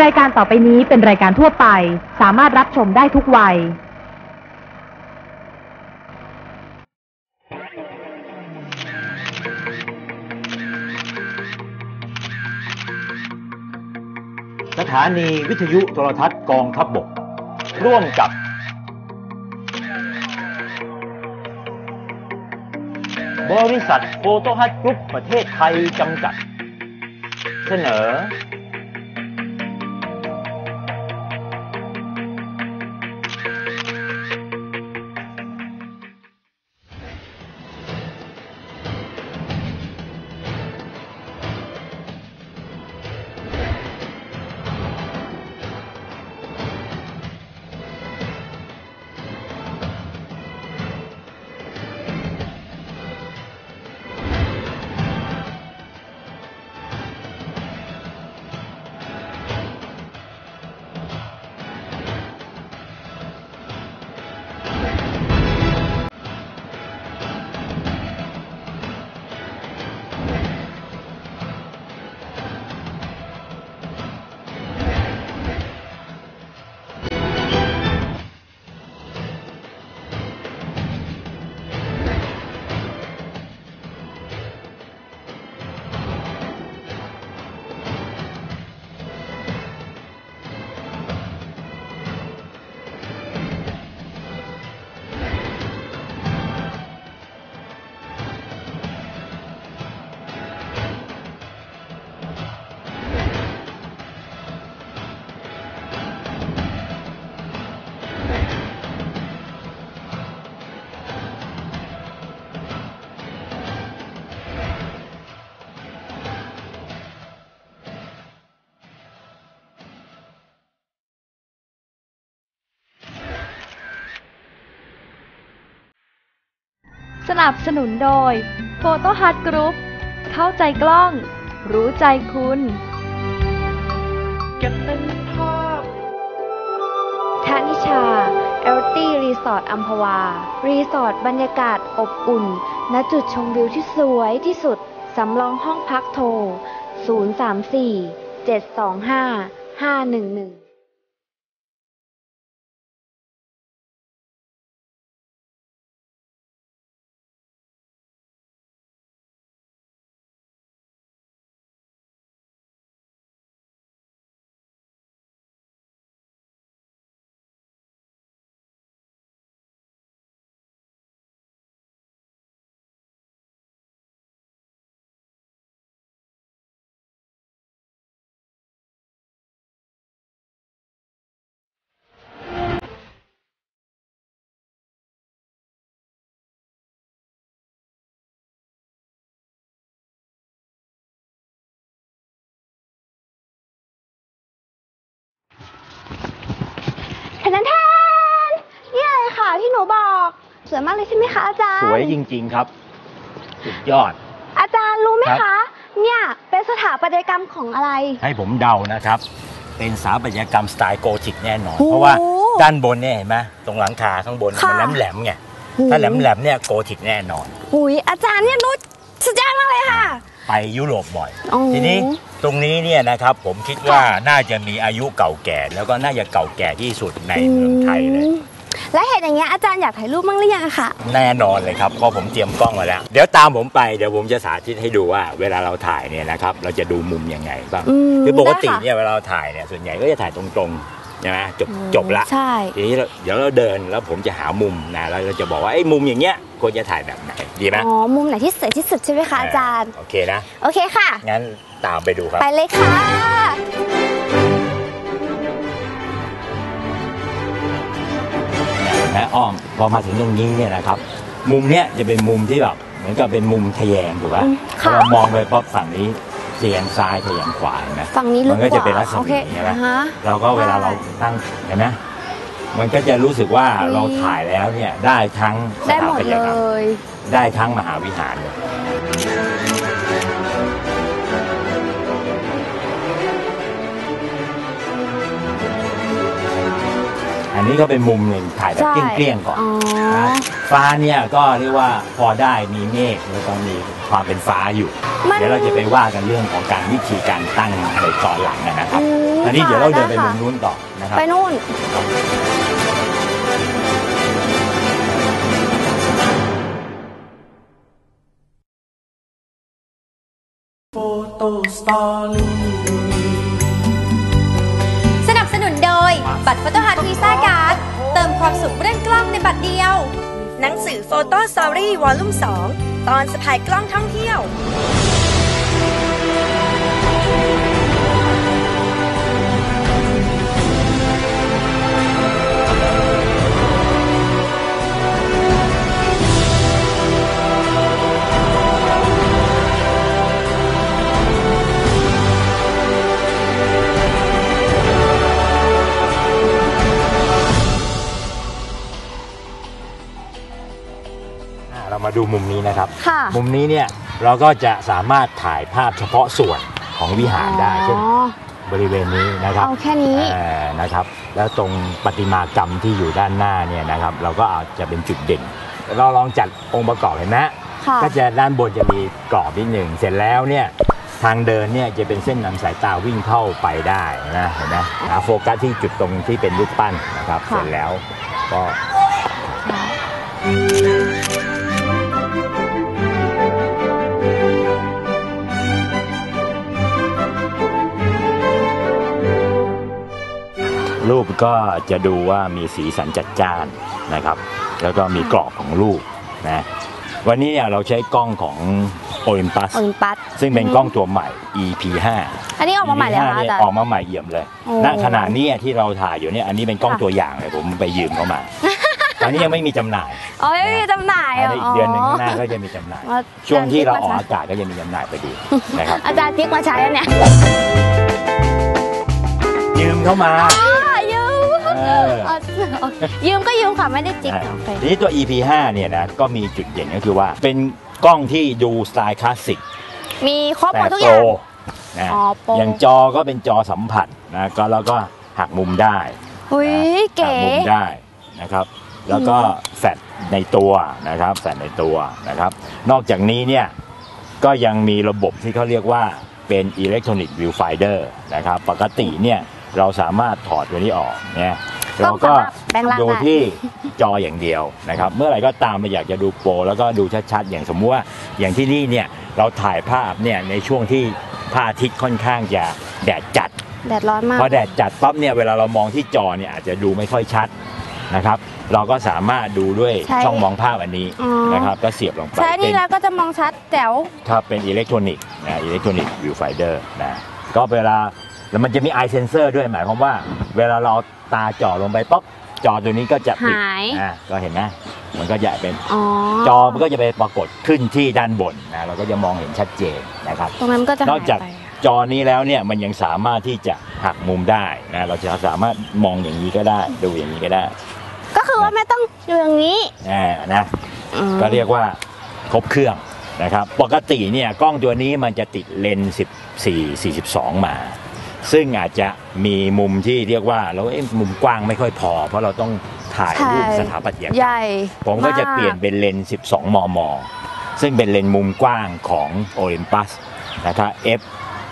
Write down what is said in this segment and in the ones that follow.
รายการต่อไปนี้เป็นรายการทั่วไปสามารถรับชมได้ทุกวัยสถานีวิทยุโทรทัศน์กองทัพบกร่วมกับบริษัทโฟโตฮัทกรุ๊ปประเทศไทยจำกัดเสนอสนับสนุนโดย Photo Hut Group เข้าใจกล้อง รู้ใจคุณเก็บเป็นภาพทานิชาเอลตี้รีสอร์ทอัมพวารีสอร์ทบรรยากาศอบอุ่นณจุดชมวิวที่สวยที่สุดสำรองห้องพักโทร 034 725 511แทนนี่เลยค่ะที่หนูบอกสวยมากเลยใช่ไหมคะอาจารย์สวยจริงๆครับสุดยอดอาจารย์รู้ไหมคะเนี่ยเป็นสถาปัตยกรรมของอะไรให้ผมเดานะครับเป็นสถาปัตยกรรมสไตล์โกธิกแน่นอนเพราะว่าด้านบนเนี่ยเห็นไหมตรงหลังคาข้างบนมันแหลมๆไงถ้าแหลมๆเนี่ยโกธิกแน่นอนอาจารย์เนี่ยรู้สุดยอดมากเลยค่ะไปยุโรปบ่อยทีนี้ตรงนี้เนี่ยนะครับผมคิดว่าน่าจะมีอายุเก่าแก่แล้วก็น่าจะเก่าแก่ที่สุดในเมืองไทยเลยและเห็นอย่างเงี้ยอาจารย์อยากถ่ายรูปมั้งหรือยังคะแน่นอนเลยครับเพราะผมเตรียมกล้องมาแล้วเดี๋ยวตามผมไปเดี๋ยวผมจะสาธิตให้ดูว่าเวลาเราถ่ายเนี่ยนะครับเราจะดูมุมยังไงบ้างคือปกติเนี่ยเวลาเราถ่ายเนี่ยส่วนใหญ่ก็จะถ่ายตรงๆใช่ไหมจบละทีนี้เดี๋ยวเราเดินแล้วผมจะหามุมนะแล้วเราจะบอกว่าไอ้มุมอย่างเงี้ยควรจะถ่ายแบบไหนดีไหมมุมไหนที่สวยที่สุดใช่ไหมคะอาจารย์โอเคนะโอเคค่ะงั้นตามไปดูครับไปเลยค่ะและอ้อมพอมาถึงตรงนี้เนี่ยนะครับมุมเนี้ยจะเป็นมุมที่แบบเหมือนกับเป็นมุมทะแยงถูกป่ะเรามองไปปั๊บฝั่งนี้ทะแยงซ้ายทะแยงขวานะฝั่งนี้มันก็จะเป็นลักษณะนี้ใช่ไหมเราก็เวลาเราตั้งเห็นไหมมันก็จะรู้สึกว่าเราถ่ายแล้วเนี่ยได้ทั้งสถาปัตยกรรมได้ทั้งมหาวิหารเลย อันนี้ก็เป็นมุมหนึ่งถ่ายแบบเกลี้ยงๆก่อนนะฟ้าเนี่ยก็เรียกว่าพอได้มีเมฆแล้วก็มีความเป็นฟ้าอยู่เดี๋ยวเราจะไปว่ากันเรื่องของการวิธีการตั้งอะไรตอนหลังนะครับอันนี้เดี๋ยวเราเดินไปได้มุค่ะมนู้นต่อนะครับไปนู่นสนับสนุนโดย บัตร Photo Hut Visa Card เติมความสุขเรื่องกล้องในบัตรเดียว หนังสือ Photo Story Volume 2 ตอนสะพายกล้องท่องเที่ยวเรามาดูมุมนี้นะครับค่ะมุมนี้เนี่ยเราก็จะสามารถถ่ายภาพเฉพาะส่วนของวิหารได้เช่นบริเวณนี้นะครับเอาแค่นี้นะครับ แล้วตรงประติมากรรมที่อยู่ด้านหน้าเนี่ยนะครับ เราก็อาจจะเป็นจุดเด่นเราลองจัดองค์ประกอบเห็นไหมค่ะก็จะด้านบนจะมีกรอบนิดหนึ่งเสร็จแล้วเนี่ยทางเดินเนี่ยจะเป็นเส้นนำสายตาวิ่งเข้าไปได้นะเห็นไหมโฟกัสที่จุดตรงที่เป็นรูปปั้นนะครับค่ะเสร็จแล้วก็ รูปก็จะดูว่ามีสีสันจัดจ้านนะครับ แล้วก็มีกรอบของรูปนะวันนี้เนี่ยเราใช้กล้องของ Olympus โอลิมปัสซึ่งเป็นกล้องตัวใหม่ EP5 อันนี้ออกมาใหม่เลย EP5 ค่ะเนี่ยอาจารย์ออกมาใหม่เยี่ยมเลยโอ้ณขณะนี้ที่เราถ่ายอยู่เนี่ยอันนี้เป็นกล้องค่ะตัวอย่างเลยผมไปยืมเขามา ตอนนี้ยังไม่มีจำหน่ายอ๋อไม่มีจำหน่ายภายในอีกเดือนหนึ่งข้างหน้าก็จะมีจำหน่ายอ๋อช่วงที่เราออกอาจารย์อากาศก็จะมีจำหน่ายพอดีนะครับอาจารย์พลิกมาใช้อันเนี่ยยืมเข้ามายืมเออยืมก็ยืมค่ะไม่ได้จิกโอเคทีนี้ตัว EP5 เนี่ยนะก็มีจุดเด่นก็คือว่าเป็นกล้องที่ดูสไตล์คลาสสิกมีครบหมแต่ดทุกอโปรย่างนะอ๋อโปรอย่างจอก็เป็นจอสัมผัสนะก็แล้วก็หักมุมได้อุ้ยหัเก๋กมุมได้นะครับ แล้วก็แฟลชในตัวนะครับแฟลชในตัวนะครับ นอกจากนี้เนี่ยก็ยังมีระบบที่เขาเรียกว่าเป็นอิเล็กทรอนิกส์วิวไฟเดอร์นะครับปกติเนี่ยเราสามารถถอดตัวนี้ออกเนี่ยเราก็แปลงร่างดูได้ที่จออย่างเดียวนะครับ เมื่อไหร่ก็ตามเราอยากจะดูโปรแล้วก็ดูชัดๆอย่างสมมุติว่าอย่างที่นี่เนี่ยเราถ่ายภาพเนี่ยในช่วงที่พระอาทิตย์ค่อนข้างจะแดดจัดแดดร้อนมากพอแดดจัดปั๊บเนี่ยเวลาเรามองที่จอเนี่ยอาจจะดูไม่ค่อยชัดนะครับ เราก็สามารถดูด้วยใช่ช่องมองภาพอันนี้อ๋อนะครับก็เสียบลงไปใช้นี่แล้วก็จะมองชัดแจ๋วครับเป็นอิเล็กทรอนิกส์นะอิเล็กทรอนิกส์วิวไฟเดอร์นะก็เวลาแล้วมันจะมี eye sensor ด้วยหมายความว่า เวลาเราเอาตาจ่อลงไปปั๊บจอตัวนี้ก็จะปิดหายก็เห็นไหมมันก็จะเป็นอ๋อจอมันก็จะไปปรากฏขึ้นที่ด้านบนนะเราก็จะมองเห็นชัดเจนนะครับตรงนั้นก็จะนหาอกยจากไปจอนี้แล้วเนี่ยมันยังสามารถที่จะหักมุมได้นะเราจะสามารถมองอย่างนี้ก็ได้ดูอย่างนี้ก็ได้ก็คือว่าไม่ต้องอยู่อย่างนี้นะอืมก็เรียกว่าครบเครื่องนะครับปกติเนี่ยกล้องตัวนี้มันจะติดเลนส์14-42 มา ซึ่งอาจจะมีมุมที่เรียกว่าเรามุมกว้างไม่ค่อยพอ เพราะเราต้องถ่ายรูปสถาปัตยกรรมใหญ่ผมก็จะเปลี่ยนเป็นเลนส์12 มม ซึ่งเป็นเลนส์มุมกว้างของ Olympus นะครับ f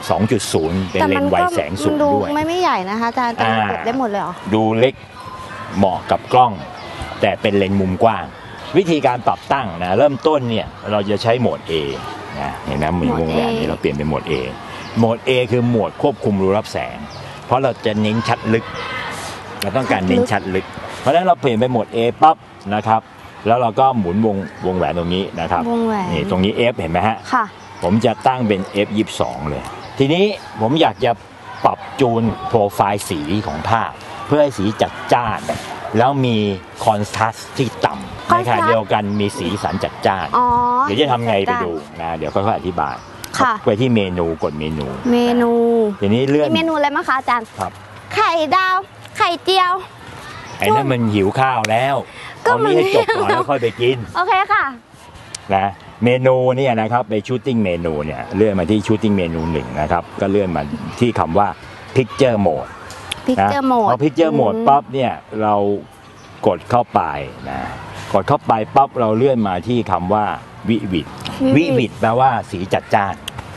2.0 เป็นเลนส์ไวแสงสูงดูด้วยไม่ใหญ่นะคะอาจารย์แต่มันอ่าเก็บได้หมดเลยเหรอดูเล็กเหมาะกับกล้อง แต่เป็นเลนส์มุมกว้าง วิธีการปรับตั้งนะเริ่มต้นเนี่ยเราจะใช้โหมด A นะเห็นไหมมีวงแหวนนี้เราเปลี่ยนเป็นโหมด A โหมด A คือโหมดควบคุมรูรับแสง เพราะเราจะเน้นชัดลึก เราต้องการเน้นชัดลึก เพราะฉะนั้นเราเปลี่ยนไปโหมด A ปั๊บนะครับแล้วเราก็หมุนวงแหวนตรงนี้นะครับวงแหวนนี่ตรงนี้ F เห็นไหมฮะค่ะผมจะตั้งเป็น F22 เลย ทีนี้ผมอยากจะปรับจูนโปรไฟล์สีของภาพ เพื่อให้สีจัดจ้าน แล้วมีคอนทราสต์ที่ต่ำในขณะเดียวกันมีสีสันจัดจ้านอ๋อเดี๋ยวจะทำไงไปดูนะเดี๋ยวค่อยๆอธิบายค่ะไปที่เมนูกดเมนูเมนูทีนี้เลื่อนมีเมนูอะไรมั้งคะอาจารย์ครับไข่ดาว ไข่เจียวไอ้นั่นมันหิวข้าวแล้วก็เอานี้ให้จบก่อนมันแล้วค่อยไปกินโอเคค่ะนะเมนูเนี่ยนะครับไปชูตติ้งเมนูเนี่ยเลื่อนมาที่ชูตติ้งเมนู1นะครับก็เลื่อนมาที่คำว่า Picture Mode พิกเจอร์โหมดพอ Picture Mode ปั๊บเนี่ยเรากดเข้าไปนะกดเข้าไปปั๊บเราเลื่อนมาที่คำว่าวิวิตแปลว่าสีจัดจ้าน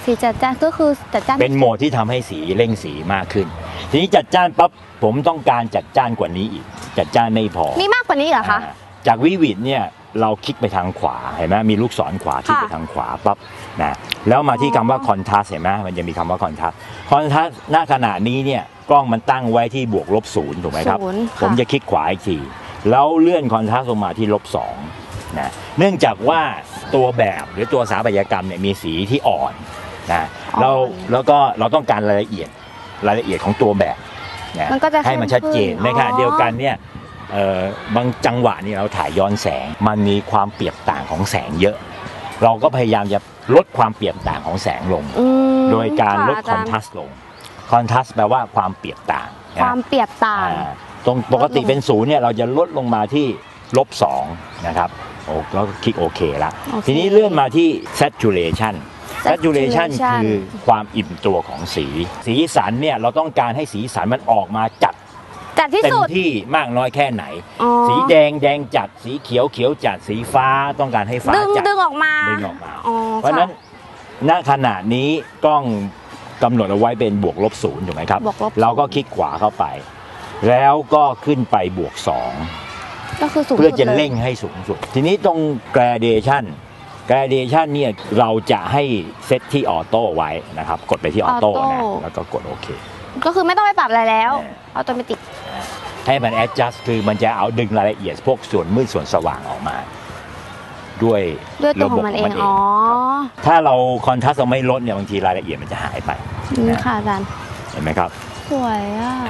สีจัดจ้านก็คือจัดจ้านเป็นโหมดที่ทำให้สีเร่งสีมากขึ้น ทีนี้จัดจ้านปั๊บผมต้องการจัดจ้านกว่านี้อีก จัดจ้านไม่พอมีมากกว่านี้เหรอคะจากวิวิดเนี่ยเราคลิกไปทางขวาเห็นไหมมีลูกศรขวาคลิกไปทางขวาปั๊บนะแล้วมาที่คำว่าคอนทราสเห็นไหมมันจะมีคำว่าคอนทราสณขณะนี้เนี่ยกล้องมันตั้งไว้ที่บวก-0ถูกไหมครับ 0 ผมจะคลิกขวาอีกทีแล้วเลื่อนคอนทราสลงมาที่-2นะเนื่องจากว่าตัวแบบหรือตัวสถาปัตยกรรมเนี่ยมีสีที่อ่อนนะแล้วก็เราต้องการรายละเอียดของตัวแบบนะมันก็จะให้มันชัดเจนขึ้นในขณะเดียวกันเนี่ยบางจังหวะนี่เราถ่ายย้อนแสงมันมีความเปรียบต่างของแสงเยอะ เราก็พยายามจะลดความเปรียบต่างของแสงลง โดยการลดคอนทราสต์ลงคอนทราสต์แปลว่าความเปรียบต่างนะความเปรียบต่างตรงปกติเป็น0เนี่ยเราจะลดลงมาที่-2นะครับแล้วคลิกโอเคละโอเคทีนี้เลื่อนมาที่ saturation saturation คือความอิ่มตัวของสีสันเนี่ยเราต้องการให้สีสันมันออกมาจัดที่เต็มสุดที่มากน้อยแค่ไหนอ๋อสีแดงจัดสีเขียวจัดสีฟ้าต้องการให้ฟ้าจัดดึงออกมาดึงออกมาอ๋อเพราะฉะนั้นณขณะนี้กล้องกำหนดเอาไว้เป็นบวก-0ถูกไหมครับบวก-0 เราก็คลิกขวาเข้าไป แล้วก็ขึ้นไปบวก-2 ก็คือสูงเพื่อจะสุดลยเร่งให้สูงสุด ทีนี้ตรง gradation เนี่ยเราจะให้เซตที่ออโต้ไว้นะครับกดไปที่ออโต้นะแล้วก็กดโอเคก็คือไม่ต้องไปปรับอะไรแล้วออโตเมติกให้มัน adjust คือมันจะเอาดึงรายละเอียดพวกส่วนมืดส่วนสว่างออกมา ด้วยตัวของมันเองอ๋อถ้าเราคอนทราสต์เราไม่ลดเนี่ยบางทีรายละเอียดมันจะหายไปนี่ค่ะอาจารย์เห็นไหมครับสวยอ่ะ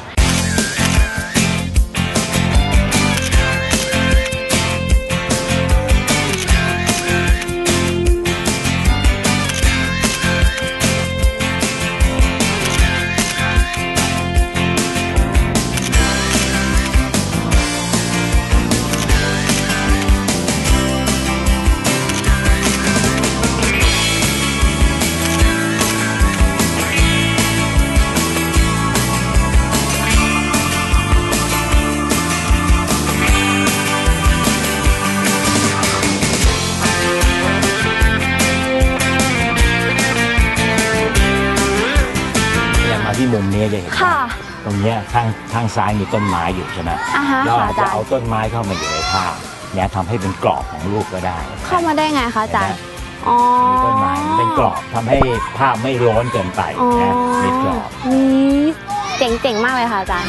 ที่มุมนี้จะเห็นค่ะตรงเนี้ยข้างซ้ายมีต้นไม้อยู่ใช่ไหมอ่าฮะเราอาจค่ะอาจะจารย์เอาต้นไม้เข้ามาอยู่ในภาพเนี่ยทำให้เป็นกรอบของรูปก็ได้เข้ามาได้ไงคะอาจารย์ อ๋อมีต้นไม้เป็นกรอบทำให้ภาพไม่ร้อนเกินไปอ๋อนะมีกรอบนี่เจ๋งๆมากเลยค่ะอาจารย์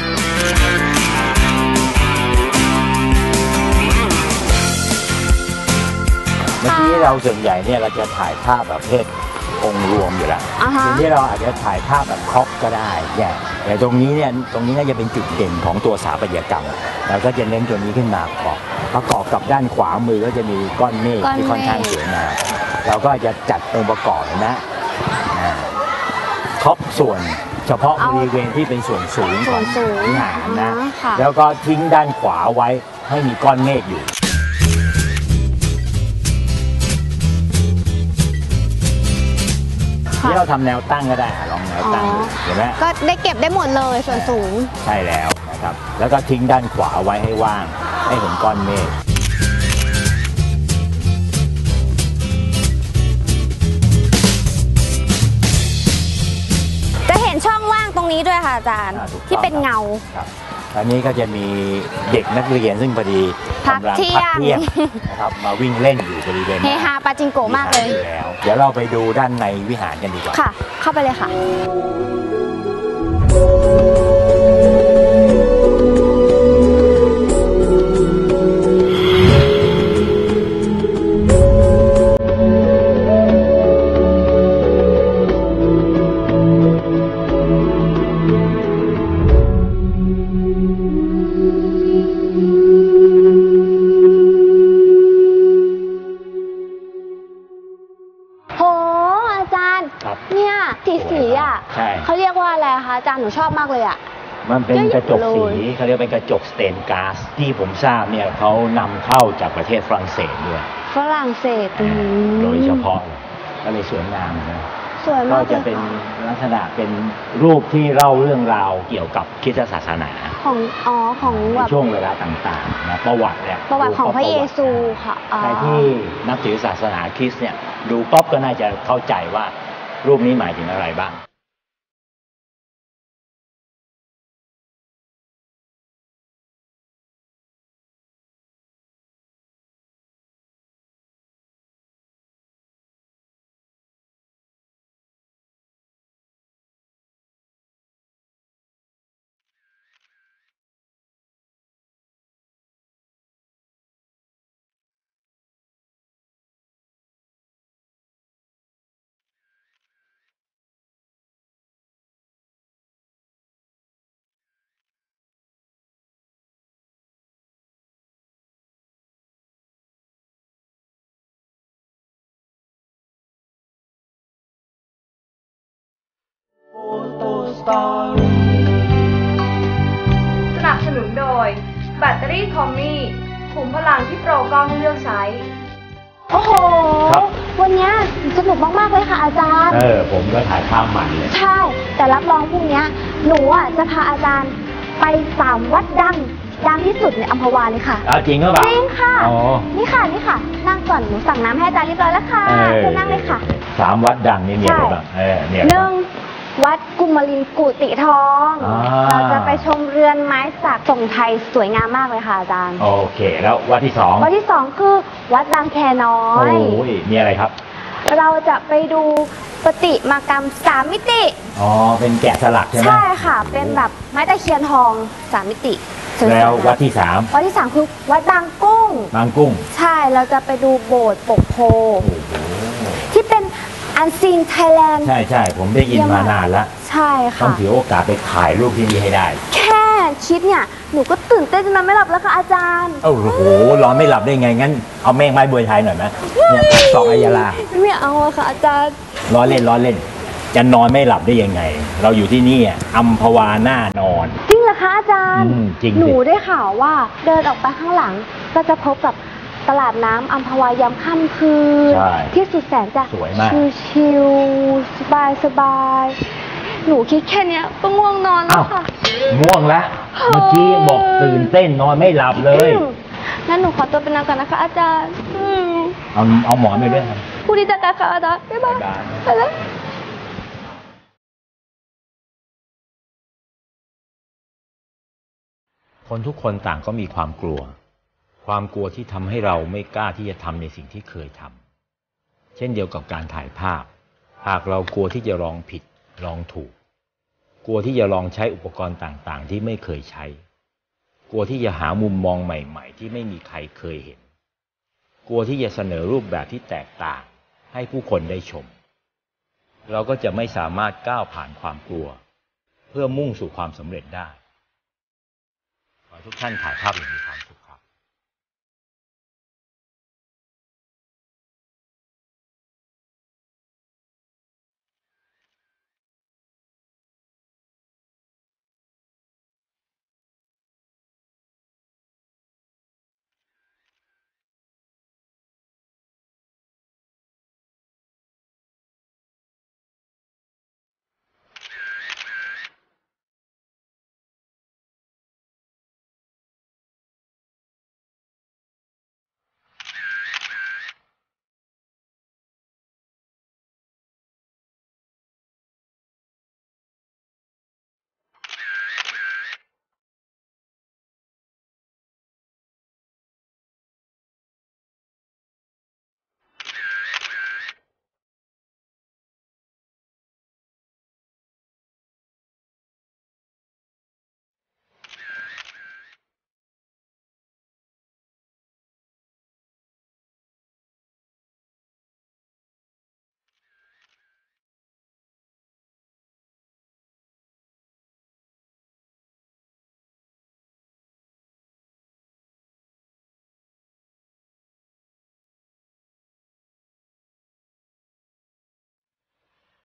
เมื่อกี้เราส่วนใหญ่เนี่ยเราจะถ่ายภาพแบบประเภทองค์รวมอยู่แล้วอ่าฮะทีนี้เราอาจจะถ่ายภาพแบบครอปก็ได้เนี่ยแต่ตรงนี้น่าจะเป็นจุดเด่นของตัวสถาปัตยกรรมเราก็จะเน้นตัวนี้ขึ้นมาประกอบกับด้านขวามือก็จะมีก้อนเมฆที่ค่อนข้างสวยงามเราก็จะจัดองค์ประกอบนะครอบส่วนเฉพาะบริเวณที่เป็นส่วนสูงของวิหารนะค่ะแล้วก็ทิ้งด้านขวาไว้ให้มีก้อนเมฆอยู่ที่เราทำแนวตั้งก็ได้ลองแนวตั้งดูเห็นไหมก็ได้เก็บได้หมดเลยส่วนสูงใช่แล้วนะครับแล้วก็ทิ้งด้านขวาไว้ให้ว่างให้เห็นก้อนเมฆจะเห็นช่องว่างตรงนี้ด้วยค่ะอาจารย์ ที่เป็นเงาครับตอนนี้ก็จะมีเด็กนักเรียนซึ่งพอดีพักกำลังเที่พักยงเที่ยงนะครับมาวิ่งเล่นอยู่บริเวณเฮฮาปาจิงโกะมากเลยวิหรอยู่แล้วเดี๋ยวเราไปดูด้านในวิหารกันดีกว่าค่ะ เข้าไปเลยค่ะ โหอาจารย์ครับเนี่ยสีอ่ะใช่เขาเรียกว่าอะไรคะอาจารย์หนูชอบมากเลยอ่ะมันเป็นกระจกเยอะสีเลยเขาเรียกเป็นกระจกสเตนก๊าซที่ผมทราบเนี่ยเขานำเข้าจากประเทศฝรั่งเศสด้วยฝรั่งเศสโดยเฉพาะก็เลยสวยงามนะสวยก็มากจะเป็นลักษณะเป็นรูปที่เล่าเรื่องราวเกี่ยวกับคริสตศาสนาของในแบบช่วงเวลาต่างๆนะประวัติเนี่ยประวัติของพระเยซูดูค่ะใครที่นับถือศาสนาคริสต์เนี่ยดูป๊อปก็น่าจะเข้าใจว่ารูปนี้หมายถึงอะไรบ้างสนับสนุนโดยแบตเตอรี่ทอมมี่ขุมพลังที่โปรกล้องเลือกใช้โอ้โหครับวันเนี้ยสนุกมากๆเลยค่ะอาจารย์ผมก็ถ่ายภาพมันเลยใช่ แต่รับรองพรุ่งเนี้ยหนูอ่ะจะพาอาจารย์ไป3 วัดดังที่สุดในอัมพวาเลยค่ะจริงหรือเปล่าจริงค่ะอ๋อนี่ค่ะนั่งก่อนหนูสั่งน้ำให้อาจารย์เรียบร้อยแล้วค่ะเชิญนั่งเลยค่ะ 3 วัดดังนี่มีอะไรบ้างเนี่ย 1 วัดกุมรินทร์กุฏิทองอ่าเราจะไปชมเรือนไม้สักทรงไทยสวยงามมากเลยค่ะอาจารย์โอเค แล้ววัดที่ 2 วัดที่ 2 คือวัดบางแคน้อโอ้ยยมีอะไรครับเราจะไปดูประติมากรรม3 มิติอ๋อ เป็นแกะสลักใช่ไหมใช่ค่ะ เป็นแบบไม้ตะเคียนทอง3 มิติสยๆแล้ววัดที่วัดที่ 3 คือวัดบางกุ้ง 3 บางกุ้งใช่เราจะไปดูโบสถ์ปกโพโอ้โหที่เป็นอันซีนไทยแลนด์ใช่ผมได้ยินมานานแล้วใช่ต้องค่ะถือโอกาสไปถ่ายรูปที่นี่ให้ได้แค่คิดเนี่ย หนูก็ตื่นเต้นจนนอนไม่หลับแล้วค่ะอาจารย์โอ้โหนอนไม่หลับได้ไง งั้นเอาแมงไม้บวยไทยหน่อยไหมเนี่ยสองอัยยาลาไม่เอาอะค่ะอาจารย์ล้อเล่น จะนอนไม่หลับได้ยังไง เราอยู่ที่นี่อัมพวาหน้านอนจริงเหรอคะอาจารย์จริงสิหนูได้ข่าวว่าเดินออกไปข้างหลัง ก็จะพบกับตลาดน้ำอัมพวายามค่ำคืนใช่ที่สุดแสนจะสวยมากชิลๆสบายๆหนูคิดแค่เนี้ยก็ง่วงนอนแล้วค่ะง่วงแล้ว เมื่อกี้บอกตื่นเต้นนอนไม่หลับเลยงั้นหนูขอตัวไปนอนก่อนนะคะอาจารย์เอาหมอนไปด้วยครับผู้ดีจัดการค่ะอาจารย์บ๊ายบายบ๊ายบายไปแล้วคนทุกคนต่างก็มีความกลัว ความกลัวที่ทำให้เราไม่กล้าที่จะทำในสิ่งที่เคยทำเช่นเดียวกับการถ่ายภาพ หากเรากลัวที่จะลองผิดลองถูก กลัวที่จะลองใช้อุปกรณ์ต่างๆที่ไม่เคยใช้ กลัวที่จะหามุมมองใหม่ๆที่ไม่มีใครเคยเห็น กลัวที่จะเสนอรูปแบบที่แตกต่างให้ผู้คนได้ชม เราก็จะไม่สามารถก้าวผ่านความกลัว เพื่อมุ่งสู่ความสำเร็จได้ขอทุกท่านถ่ายภาพอย่างนี้ครับ